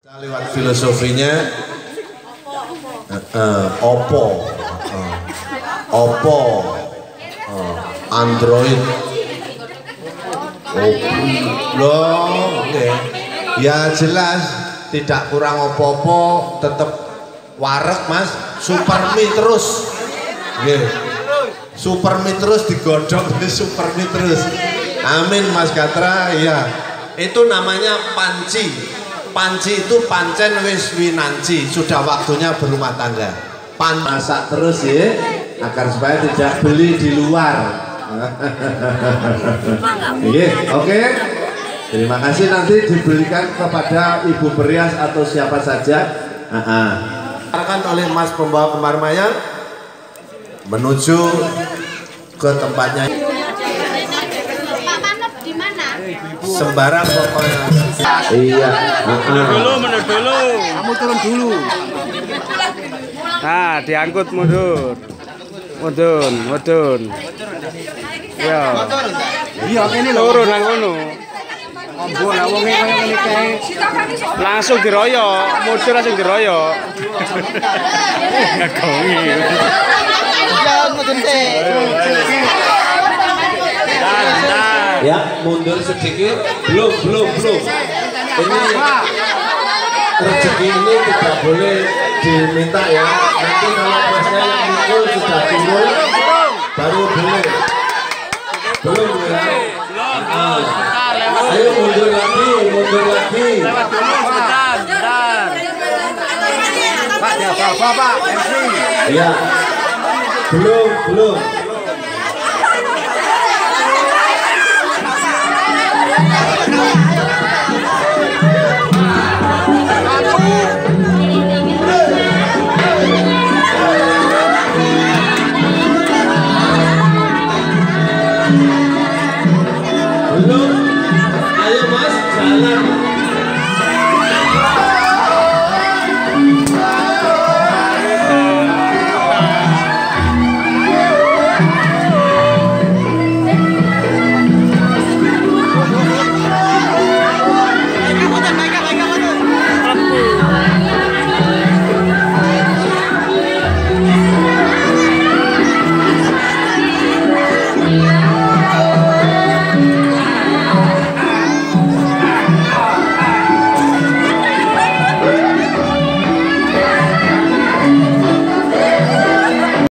Lewat filosofinya Oppo, Android, loh, ya jelas tidak kurang opo-opo, tetap warek mas, Supermi terus, Supermi terus digodok di Supermi terus, amin mas Gatra, ya itu namanya panci. Panci itu pancen wis winanci, sudah waktunya berumah tangga. Masak terus ya, agar supaya tidak beli di luar. Oke. Terima kasih, nanti dibelikan kepada Ibu Berias atau siapa saja. Akan oleh Mas pembawa Kembar Maya menuju ke tempatnya. Sembarang pokoknya. Iya. Mundur dulu. Kamu turun dulu. Nah, diangkut mundur. Mudun. Ya. Iya, ini loro nang kono. Bola wong e koyo ngene kae. Langsung diroyok, mundur langsung diroyok. Ngagongi. Ya, mudun teh. Ya, mundur sedikit. Belum. Ini rezeki ini tidak boleh diminta ya. Nanti kalau masnya yang mukul sudah turun, baru boleh. Belum ya. Ayo mundur lagi. Lewat dulu sebentar. Pak, ya Bapak MC. Iya. Belum.